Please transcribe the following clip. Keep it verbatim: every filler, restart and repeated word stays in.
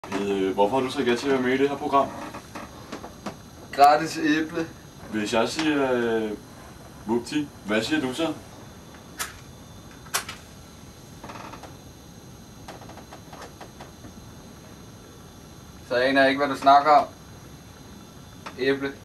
Øh, hvorfor har du så gæt til at være med i det her program? Gratis æble. Hvis jeg siger øh, Vupti, hvad siger du så? Så aner jeg ikke, hvad du snakker om. Æble.